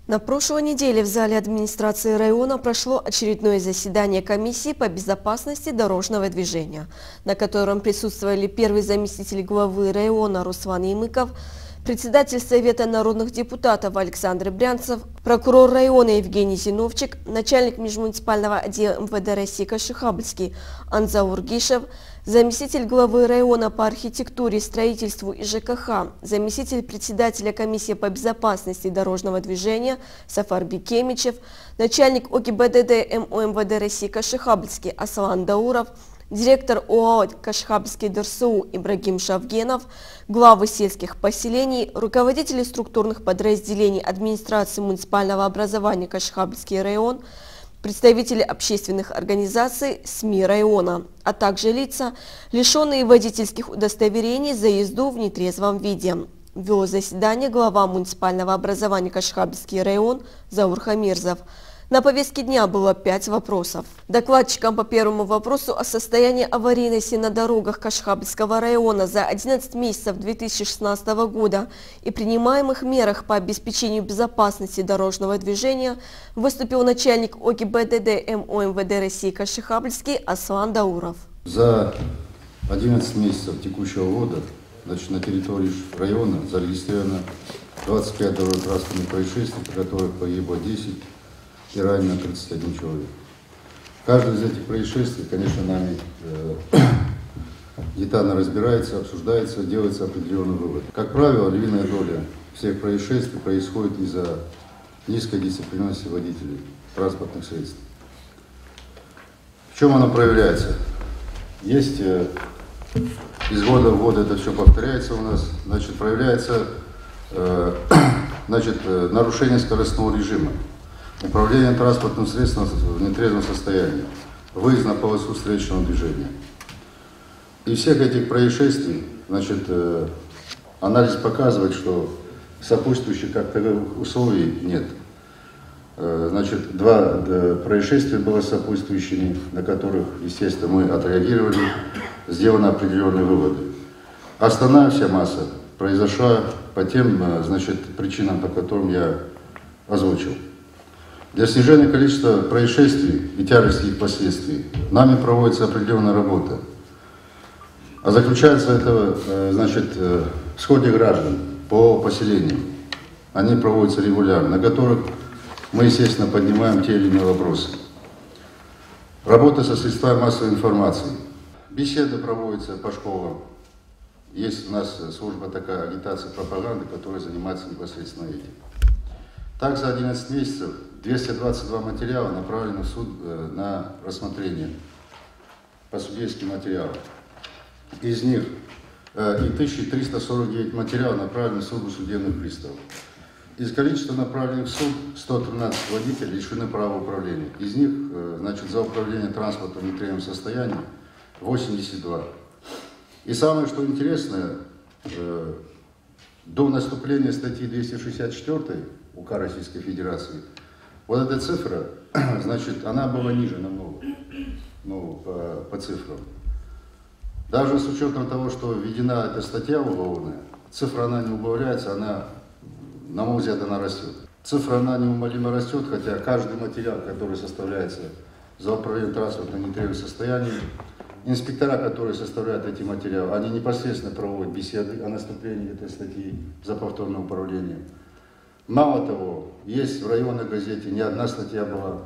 На прошлой неделе в зале администрации района прошло очередное заседание комиссии по безопасности дорожного движения, на котором присутствовали первый заместитель главы района Руслан Ямыков, председатель Совета народных депутатов Александр Брянцев, прокурор района Евгений Зиновчик, начальник межмуниципального отдела МВД России Кашихабльский Анзаур Гишев, заместитель главы района по архитектуре, строительству и ЖКХ, заместитель председателя комиссии по безопасности дорожного движения Сафар Бикемичев, начальник ОГИБДД МОМВД России Кашихабльский Аслан Дауров, директор ОАО Кашихабльский ДРСУ Ибрагим Шавгенов, главы сельских поселений, руководители структурных подразделений администрации муниципального образования Кашихабльский район, представители общественных организаций, СМИ района, а также лица, лишенные водительских удостоверений за езду в нетрезвом виде. Вел заседание глава муниципального образования Кашихабльский район Заур Хамирзов. На повестке дня было 5 вопросов. Докладчиком по первому вопросу о состоянии аварийности на дорогах Кашихабльского района за 11 месяцев 2016 года и принимаемых мерах по обеспечению безопасности дорожного движения выступил начальник ОГИБДД МОМВД России Кашихабльский Аслан Дауров. За 11 месяцев текущего года на территории района зарегистрировано 25 дорожно-транспортных происшествий, при которых погибло 10 и ранено 31 человек. Каждое из этих происшествий, конечно, нами детально разбирается, обсуждается, делается определенный вывод. Как правило, львиная доля всех происшествий происходит из-за низкой дисциплинированности водителей транспортных средств. В чем она проявляется? Есть из года в год это все повторяется у нас, значит, проявляется нарушение скоростного режима, управление транспортным средством в нетрезвом состоянии, выезд на полосу встречного движения. И всех этих происшествий, значит, анализ показывает, что сопутствующих как таковых условий нет. Значит, 2 происшествия было сопутствующими, на которых, естественно, мы отреагировали, сделаны определенные выводы. Основная вся масса произошла по тем, значит, причинам, по которым я озвучил. Для снижения количества происшествий и тяжести их последствий нами проводится определенная работа. А заключается это, значит, в сходе граждан по поселениям. Они проводятся регулярно, на которых мы, естественно, поднимаем те или иные вопросы. Работа со средствами массовой информации. Беседы проводятся по школам. Есть у нас служба такая агитация, пропаганда, которая занимается непосредственно этим. Так, за 11 месяцев 222 материала направлены в суд на рассмотрение по судейским материалам. Из них и 1349 материалов направлены в суд судебных приставов. Из количества направленных в суд 113 водителей лишены права управления. Из них, значит, за управление транспортом в нетрезвом состоянии 82. И самое, что интересное, до наступления статьи 264 УК Российской Федерации, вот эта цифра, значит, она была ниже намного, ну, по цифрам. Даже с учетом того, что введена эта статья уголовная, цифра она не убавляется, она, на мой взгляд, она растет. Цифра она неумолимо растет, хотя каждый материал, который составляется за управление транспортом в нетрезвом состоянии, инспектора, которые составляют эти материалы, они непосредственно проводят беседы о наступлении этой статьи за повторное управление. Мало того, есть в районной газете не одна статья была,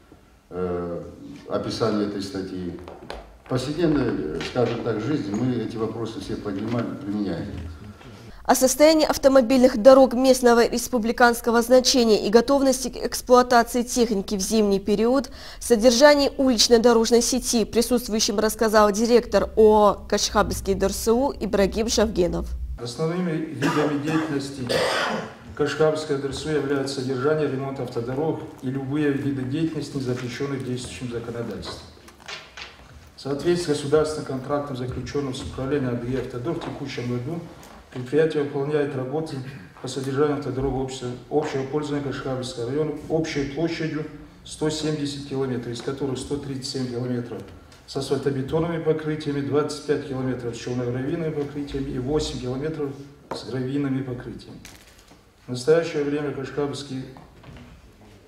описание этой статьи. В повседневной, скажем так, жизни мы эти вопросы все поднимаем и применяем. О состоянии автомобильных дорог местного республиканского значения и готовности к эксплуатации техники в зимний период, содержании уличной дорожной сети присутствующим рассказал директор ОАО Кашихабльский ДРСУ Ибрагим Шавгенов. Основными видами деятельности Кашихабльского ДРСУ являются содержание, ремонт автодорог и любые виды деятельности, не запрещенных действующим законодательством. В соответствии с государственным контрактом, заключенным с управлением АДГ «Автодор», в текущем году предприятие выполняет работы по содержанию автодорог общего пользования Кашихабльского района общей площадью 170 километров, из которых 137 километров с асфальтобетонными покрытиями, 25 километров с черно-гравийными покрытиями и 8 километров с гравийными покрытиями. В настоящее время Кашихабльский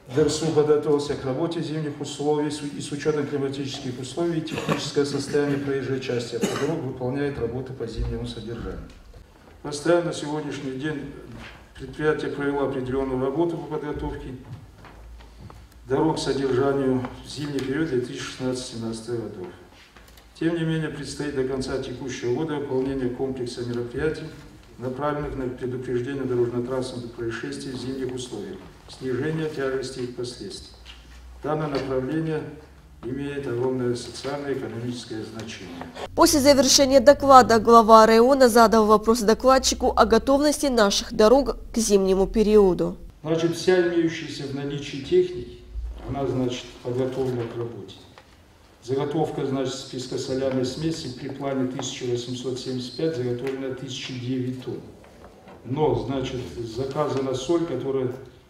ДРСУ подготовился к работе в зимних условиях и с учетом климатических условий и техническое состояние проезжей части автодорог выполняет работы по зимнему содержанию. Постоянно на сегодняшний день предприятие провело определенную работу по подготовке дорог к содержанию в зимний период 2016-2017 годов. Тем не менее, предстоит до конца текущего года выполнение комплекса мероприятий, направленных на предупреждение дорожно-транспортных происшествий в зимних условиях, снижение тяжести их последствий. Данное направление имеет огромное социально-экономическое значение. После завершения доклада глава района задал вопрос докладчику о готовности наших дорог к зимнему периоду. Значит, вся имеющаяся в наличии техники, она, значит, подготовлена к работе. Заготовка, значит, списка соляной смеси при плане 1875 заготовлена 1009 тонн. Но, значит, заказана соль, которая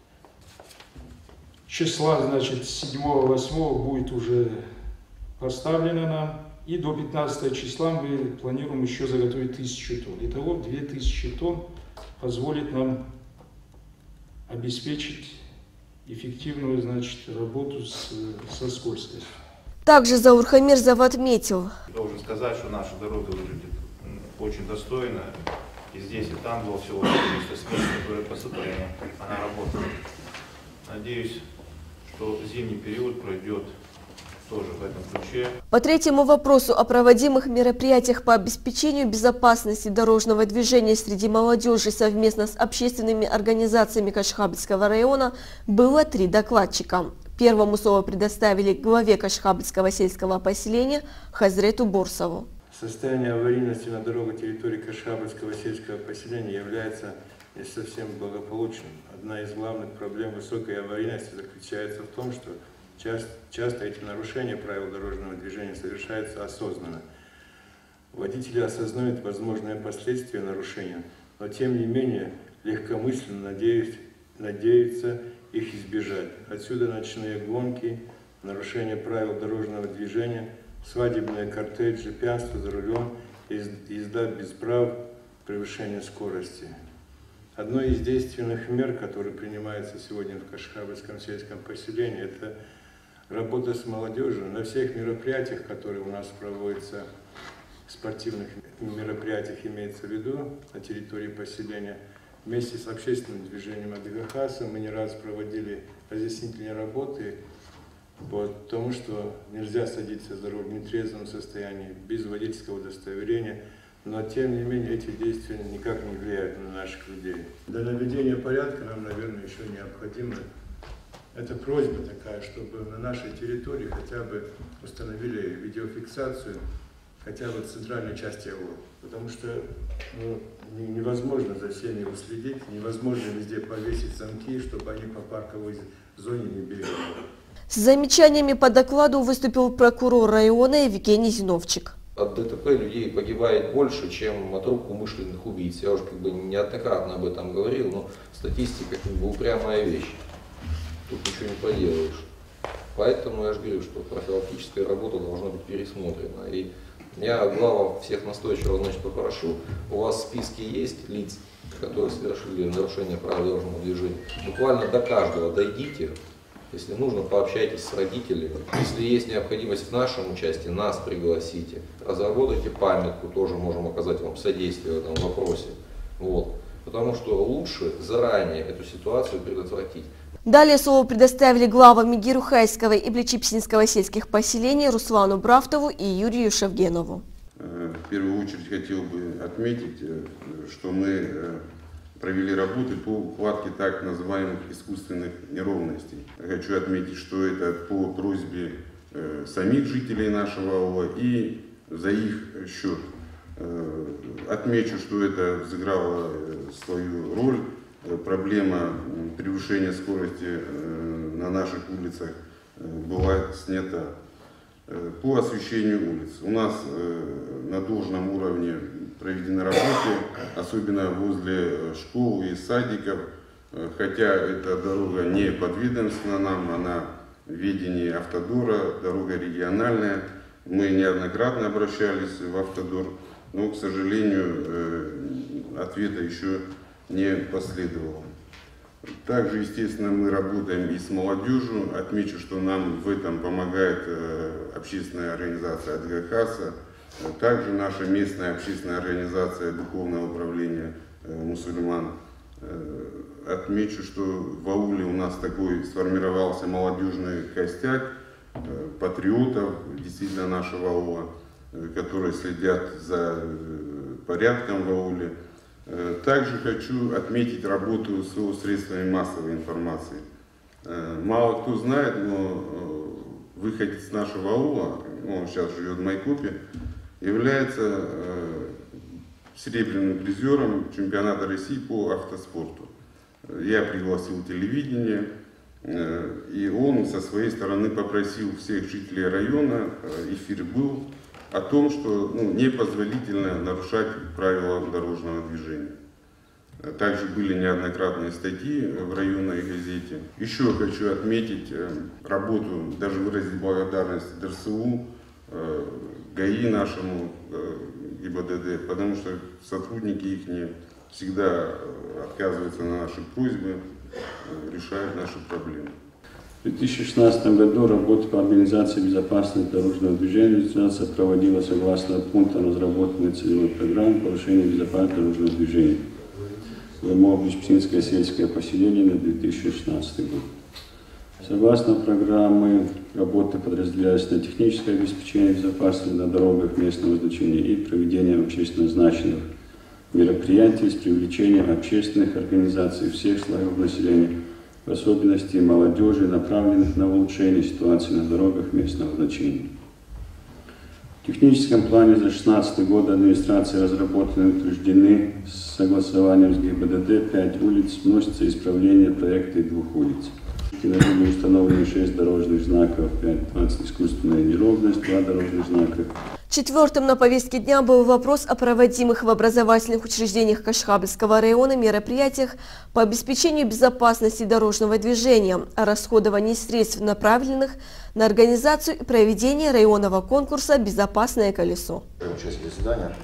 числа, значит, 7-8 будет уже поставлена нам. И до 15 числа мы планируем еще заготовить 1000 тонн. Итого 2000 тонн позволит нам обеспечить эффективную, значит, работу со скользкостью. Также Заур Хамирзов отметил. Должен сказать, что наша дорога выглядит очень достойно. И здесь, и там было всего количество смеси, которые посыпали, она работает. Надеюсь, что зимний период пройдет тоже в этом ключе. По третьему вопросу о проводимых мероприятиях по обеспечению безопасности дорожного движения среди молодежи совместно с общественными организациями Кашхабльского района было 3 докладчика. Первому слово предоставили главе Кашхабльского сельского поселения Хазрету Борсову. Состояние аварийности на дорогах территории Кашхабльского сельского поселения является не совсем благополучным. Одна из главных проблем высокой аварийности заключается в том, что часто эти нарушения правил дорожного движения совершаются осознанно. Водители осознают возможные последствия нарушения, но тем не менее легкомысленно надеются их избежать. Отсюда ночные гонки, нарушение правил дорожного движения, свадебные кортежи, пьянство за рулем, езда без прав, превышение скорости. Одной из действенных мер, которые принимаются сегодня в Кашхабльском сельском поселении, это работа с молодежью. На всех мероприятиях, которые у нас проводятся, спортивных мероприятиях имеется в виду, на территории поселения, вместе с общественным движением Адыгахаса мы не раз проводили разъяснительные работы по тому, что нельзя садиться за руль в нетрезвом состоянии, без водительского удостоверения, но тем не менее эти действия никак не влияют на наших людей. Для наведения порядка нам, наверное, еще необходимо, это просьба такая, чтобы на нашей территории хотя бы установили видеофиксацию, хотя бы в центральной части АО, потому что невозможно за всеми уследить, невозможно везде повесить замки, чтобы они по парковой зоне не бегали. С замечаниями по докладу выступил прокурор района Евгений Зиновчик. От ДТП людей погибает больше, чем от рук умышленных убийц. Я уже неоднократно об этом говорил, но статистика упрямая вещь. Тут ничего не поделаешь. Поэтому я же говорю, что профилактическая работа должна быть пересмотрена. И я главам всех настойчиво, значит, попрошу, у вас в списке есть лиц, которые совершили нарушение правил дорожного движения. Буквально до каждого дойдите. Если нужно, пообщайтесь с родителями. Если есть необходимость в нашем участии, нас пригласите. Разработайте памятку, тоже можем оказать вам содействие в этом вопросе. Вот. Потому что лучше заранее эту ситуацию предотвратить. Далее слово предоставили главам Мегерухайского и Блечипсинского сельских поселений Руслану Брафтову и Юрию Шевгенову. В первую очередь хотел бы отметить, что мы провели работы по укладке так называемых искусственных неровностей. Хочу отметить, что это по просьбе самих жителей нашего аула и за их счет. Отмечу, что это сыграло свою роль. Проблема превышения скорости на наших улицах была снята. По освещению улиц. У нас на должном уровне проведены работы, особенно возле школ и садиков. Хотя эта дорога не подведомственна нам, она в ведении Автодора, дорога региональная. Мы неоднократно обращались в Автодор, но, к сожалению, ответа еще не последовало. Также, естественно, мы работаем и с молодежью. Отмечу, что нам в этом помогает общественная организация Адгахаса. Также наша местная общественная организация Духовного управления мусульман. Отмечу, что в ауле у нас такой сформировался молодежный костяк патриотов действительно нашего аула, которые следят за порядком в ауле. Также хочу отметить работу с средствами массовой информации. Мало кто знает, но выходец нашего аула, он сейчас живет в Майкопе, является серебряным призером чемпионата России по автоспорту. Я пригласил телевидение, и он со своей стороны попросил всех жителей района, эфир был, о том, что непозволительно нарушать правила дорожного движения. Также были неоднократные статьи в районной газете. Еще хочу отметить работу, даже выразить благодарность ДРСУ, ГАИ нашему, ГИБДД, потому что сотрудники их всегда отказываются на наши просьбы, решают наши проблемы. В 2016 году работа по организации безопасности дорожного движения проводилась согласно пунктам разработанной целевой программы повышения безопасности дорожного движения. Ломово-Беспсинское сельское поселение на 2016 год. Согласно программы, работы подразделялись на техническое обеспечение безопасности на дорогах местного значения и проведение общественно значимых мероприятий с привлечением общественных организаций всех слоев населения, в особенности молодежи, направленных на улучшение ситуации на дорогах местного значения. В техническом плане за 2016 год администрации разработаны и утверждены с согласованием с ГИБДД 5 улиц, вносится исправление проекта и 2 улиц. На дороге установлены 6 дорожных знаков, 15 искусственная неровность, 2 дорожных знака. Четвертым на повестке дня был вопрос о проводимых в образовательных учреждениях Кашхабльского района мероприятиях по обеспечению безопасности дорожного движения, о расходовании средств, направленных на организацию и проведение районного конкурса «Безопасное колесо». Часть заседания.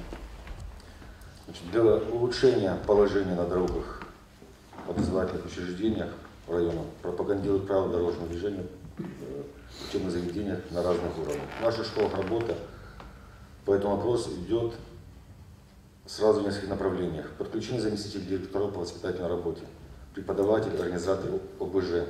Для улучшения положения на дорогах в образовательных учреждениях района пропагандируют правила дорожного движения в учебных заведениях на разных уровнях. В наших школах работа по этому вопросу идет сразу в нескольких направлениях. Подключение заместителей директоров по воспитательной работе, преподаватель, организатор ОБЖ,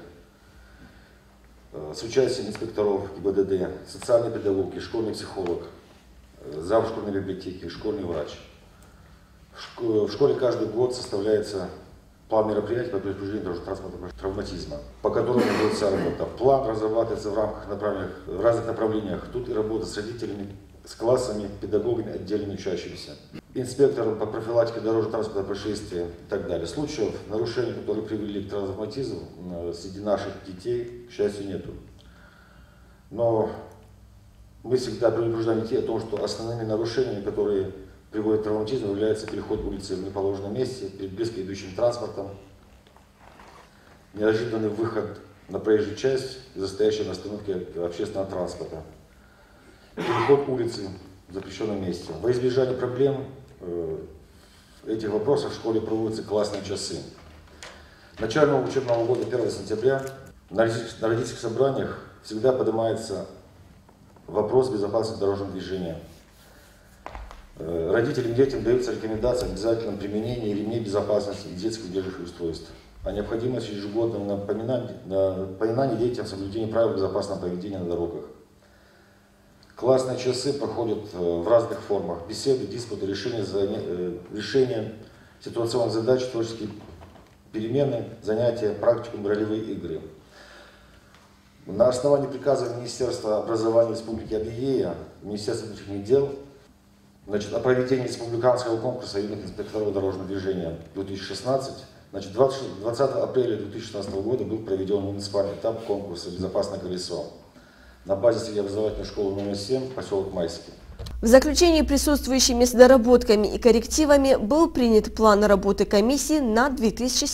с участием инспекторов ГИБДД, социальные педагоги, школьный психолог, зав. Школьной библиотеки, школьный врач. В школе каждый год составляется план мероприятий по предупреждению дорожно-транспортного травматизма, по которому ведется работа. План разрабатывается в разных направлениях. Тут и работа с родителями, с классами, педагогами, отдельными учащимися, инспектором по профилактике дорожно-транспортного происшествия и так далее. Случаев нарушений, которые привели к травматизму, среди наших детей, к счастью, нету. Но мы всегда предупреждаем детей о том, что основными нарушениями, которые приводит к травматизму, является переход улицы в неположенном месте, перед близко идущим транспортом, неожиданный выход на проезжую часть, застоящая на остановке общественного транспорта, переход улицы в запрещенном месте. Во избежание проблем этих вопросов в школе проводятся классные часы. Начального учебного года 1 сентября на родительских собраниях всегда поднимается вопрос безопасности дорожного движения. Родителям и детям даются рекомендации о обязательном применении ремней безопасности и детских удерживающих устройств, о необходимости ежегодного напоминания детям соблюдения правил безопасного поведения на дорогах. Классные часы проходят в разных формах: беседы, диспуты, решение ситуационных задач, творческие перемены, занятия, практикум, ролевые игры. На основании приказа Министерства образования Республики Адыгея, Министерства внутренних дел, о проведении республиканского конкурса юных инспекторов дорожного движения 2016, 20 апреля 2016 года был проведен муниципальный этап конкурса «Безопасное колесо» на базе среднеобразовательной школы номер 7, поселок Майский. В заключении присутствующими с доработками и коррективами был принят план работы комиссии на 2017